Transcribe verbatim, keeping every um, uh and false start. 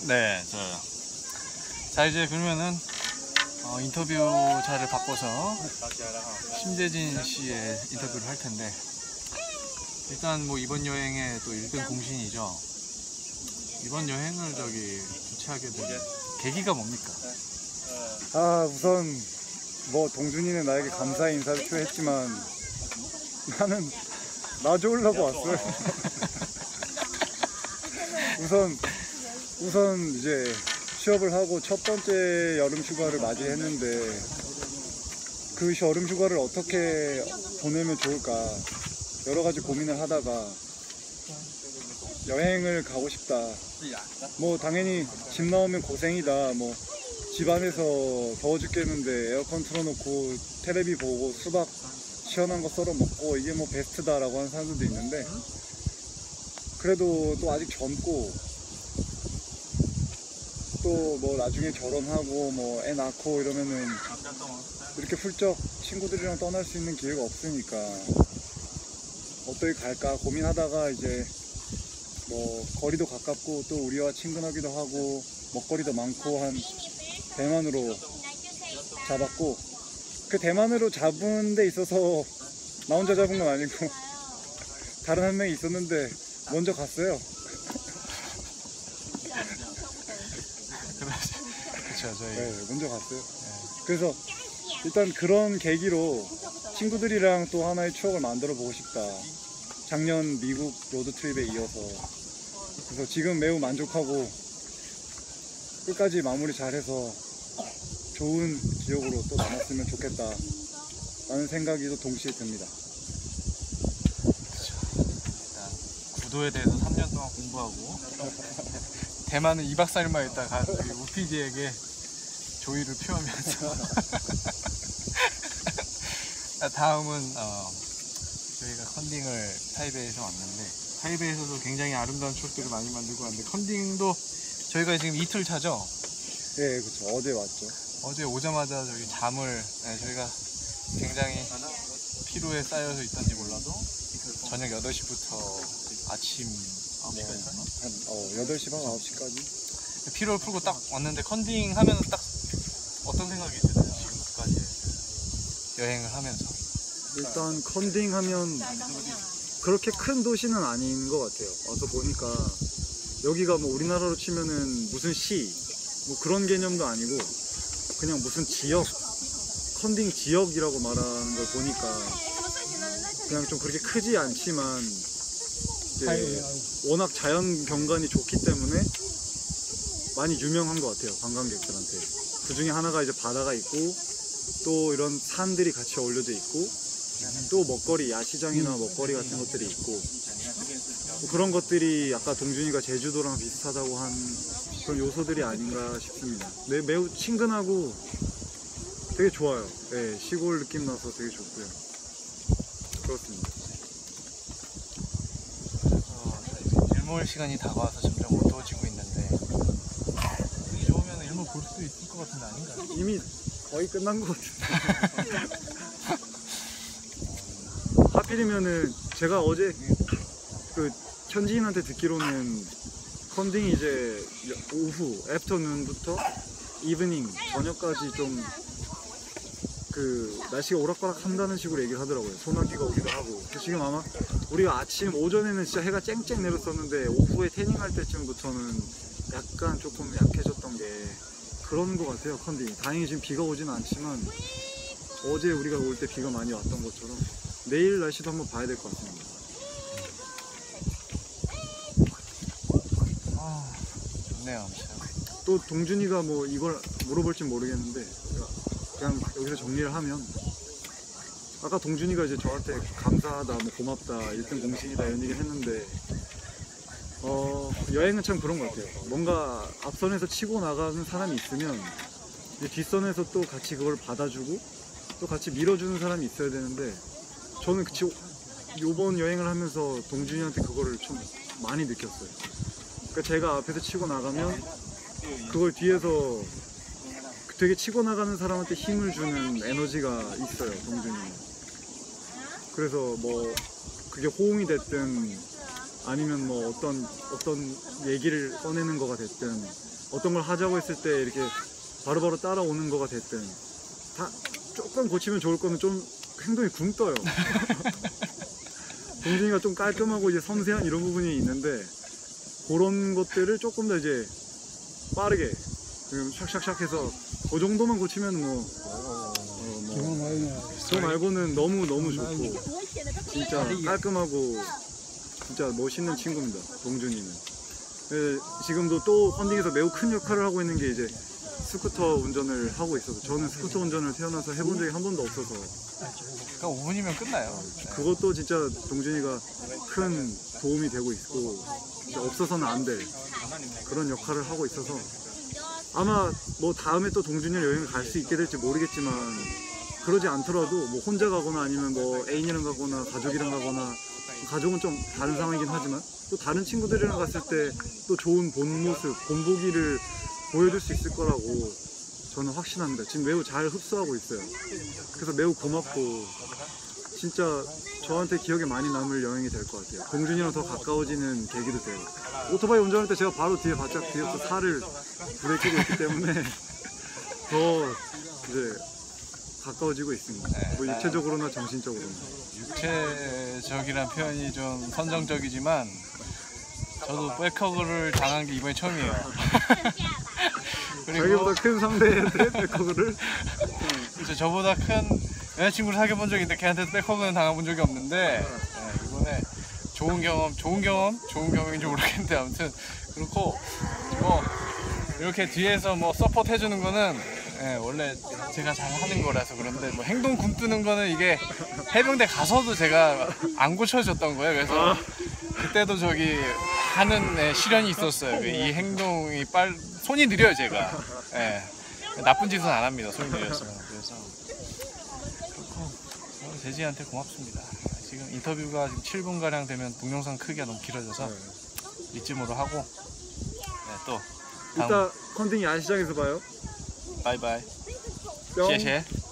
네, 저요. 자, 이제 그러면은 어, 인터뷰 자를 바꿔서 심재진 씨의 인터뷰를 할 텐데, 일단 뭐 이번 여행의 또 일 등 공신이죠. 이번 여행을 저기 주최하게 된 계기가 뭡니까? 아, 우선 뭐 동준이는 나에게 감사의 인사를 표했지만 나는 나 좋으려고 왔어요. 우선 우선 이제 취업을 하고 첫 번째 여름 휴가를 맞이했는데, 그 여름 휴가를 어떻게 보내면 좋을까 여러 가지 고민을 하다가 여행을 가고 싶다. 뭐 당연히 집 나오면 고생이다. 뭐 집안에서 더워 죽겠는데 에어컨 틀어놓고 테레비 보고 수박 시원한 거 썰어 먹고 이게 뭐 베스트다라고 하는 사람들도 있는데, 그래도 또 아직 젊고 또 뭐 나중에 결혼하고 뭐 애 낳고 이러면은 이렇게 훌쩍 친구들이랑 떠날 수 있는 기회가 없으니까 어떻게 갈까 고민하다가 이제 뭐 거리도 가깝고 또 우리와 친근하기도 하고 먹거리도 많고 한 대만으로 잡았고, 그 대만으로 잡은 데 있어서 나 혼자 잡은 건 아니고 다른 한 명이 있었는데 먼저 갔어요. 그렇죠, 저희. 네, 먼저 갔어요. 그래서 일단 그런 계기로 친구들이랑 또 하나의 추억을 만들어 보고 싶다. 작년 미국 로드트립에 이어서. 그래서 지금 매우 만족하고 끝까지 마무리 잘해서 좋은 기억으로 또 남았으면 좋겠다 라는 생각이 또 동시에 듭니다. 그렇죠. 일단 구도에 대해서 삼 년 동안 공부하고 대만은 이 박 삼 일만 있다가 우피디에게 조의를 표하면서 다음은 어, 저희가 컨딩을 타이베이에서 왔는데, 타이베이에서도 굉장히 아름다운 추억들을 많이 만들고 왔는데, 컨딩도 저희가 지금 이틀 차죠? 네, 그렇죠. 어제 왔죠. 어제 오자마자 저기 잠을, 네, 저희가 굉장히 피로에 쌓여서 있던지 몰라도 저녁 여덟 시부터 아침 아홉 시까지 한 어, 여덟 시 반 아홉 시까지 피로를 풀고 딱 왔는데, 컨딩 하면 딱 어떤 생각이 드나요? 지금까지 여행을 하면서. 일단 컨딩 하면 그렇게 큰 도시는 아닌 것 같아요. 와서 보니까 여기가 뭐 우리나라로 치면은 무슨 시 뭐 그런 개념도 아니고 그냥 무슨 지역, 컨딩 지역이라고 말하는 걸 보니까 그냥 좀 그렇게 크지 않지만 이제 워낙 자연 경관이 좋기 때문에 많이 유명한 것 같아요, 관광객들한테. 그 중에 하나가 이제 바다가 있고 또 이런 산들이 같이 어울려져 있고 또 먹거리, 야시장이나 먹거리 같은 것들이 있고, 그런 것들이 아까 동준이가 제주도랑 비슷하다고 한 그런 요소들이 아닌가 싶습니다. 네, 매우 친근하고 되게 좋아요. 네, 시골 느낌 나서 되게 좋고요. 그렇습니다. 어, 일몰 시간이 다가와서 점점 어두워지고 있는데, 분위기 좋으면 일몰 볼 수도 있을 것 같은데 아닌가요? 이미 거의 끝난 것 같은데. 하필이면은 제가 어제 그 현지인한테 듣기로는 컨딩이 이제 오후 애프터눈부터 이브닝 저녁까지 좀 그 날씨가 오락가락 한다는 식으로 얘기를 하더라고요. 소나기가 오기도 하고. 지금 아마 우리가 아침 오전에는 진짜 해가 쨍쨍 내렸었는데 오후에 태닝할 때쯤부터는 약간 조금 약해졌던 게 그런 것 같아요, 컨딩이. 다행히 지금 비가 오지는 않지만 어제 우리가 올 때 비가 많이 왔던 것처럼 내일 날씨도 한번 봐야 될 것 같습니다. 아, 좋네요. 또 동준이가 뭐 이걸 물어볼진 모르겠는데 그냥 여기서 정리를 하면, 아까 동준이가 이제 저한테 감사하다, 뭐 고맙다, 일 등 공신이다 이런 얘기를 했는데, 어, 여행은 참 그런 것 같아요. 뭔가 앞선에서 치고 나가는 사람이 있으면 이제 뒷선에서 또 같이 그걸 받아주고 또 같이 밀어주는 사람이 있어야 되는데, 저는 그치 요번 여행을 하면서 동준이한테 그거를 좀 많이 느꼈어요. 그러니까 제가 앞에서 치고 나가면 그걸 뒤에서 되게 치고 나가는 사람한테 힘을 주는 에너지가 있어요, 동준이. 그래서 뭐 그게 호응이 됐든 아니면 뭐 어떤 어떤 얘기를 꺼내는 거가 됐든 어떤 걸 하자고 했을 때 이렇게 바로바로 따라오는 거가 됐든 다 조금 고치면 좋을 거는 좀 행동이 굼 떠요. 동준이가 좀 깔끔하고 이제 섬세한 이런 부분이 있는데 그런 것들을 조금 더 이제 빠르게 지금 샥샥샥 해서 그 정도만 고치면 뭐, 어, 뭐 저 말고는 너무 너무 좋고 진짜 깔끔하고 진짜 멋있는 친구입니다. 동준이는. 네, 지금도 또 펀딩에서 매우 큰 역할을 하고 있는 게 이제 스쿠터 운전을 하고 있어서 저는 스쿠터 운전을 태어나서 해본 적이 한 번도 없어서 그러니까 오 분이면 끝나요. 그것도 진짜 동준이가 큰 도움이 되고 있고 진짜 없어서는 안 될 그런 역할을 하고 있어서 아마 뭐 다음에 또 동준이랑 여행을 갈 수 있게 될지 모르겠지만 그러지 않더라도 뭐 혼자 가거나 아니면 뭐 애인이랑 가거나 가족이랑 가거나 가족은 좀 다른 상황이긴 하지만 또 다른 친구들이랑 갔을 때 또 좋은 본 모습, 본보기를 보여줄 수 있을 거라고 저는 확신합니다. 지금 매우 잘 흡수하고 있어요. 그래서 매우 고맙고 진짜 저한테 기억에 많이 남을 여행이 될 것 같아요. 동준이랑 더 가까워지는 계기도 되고 오토바이 운전할 때 제가 바로 뒤에 바짝 뒤에서 살을 부대끼고 있기 때문에 더 이제 가까워지고 있습니다. 뭐 육체적으로나 정신적으로나. 육체적이란 표현이 좀 선정적이지만 저도 백허그를 당한 게 이번이 처음이에요. 그리고 자기보다 큰 상대한테 백허그를 그렇죠. 저보다 큰 여자친구를 사귀어본 적이 있는데 걔한테 백허그는 당해본 적이 없는데 네, 이번에 좋은 경험, 좋은 경험, 좋은 경험인지 모르겠는데 아무튼 그렇고 뭐 이렇게 뒤에서 뭐 서포트 해주는 거는 네, 원래 제가 잘 하는 거라서 그런데 뭐 행동 굼뜨는 거는 이게 해병대 가서도 제가 안 고쳐졌던 거예요. 그래서 그때도 저기 하는 네, 시련이 있었어요. 이 행동이 빨 손이 느려요 제가. 네, 나쁜 짓은 안 합니다. 손이 느렸으면. 그래서 그렇고 재지한테 고맙습니다. 지금 인터뷰가 지금 칠 분 가량 되면 동영상 크기가 너무 길어져서 이쯤으로 하고 네, 또 다음 이따 컨딩 야시장에서 봐요. 바이바이. 뿅. 谢谢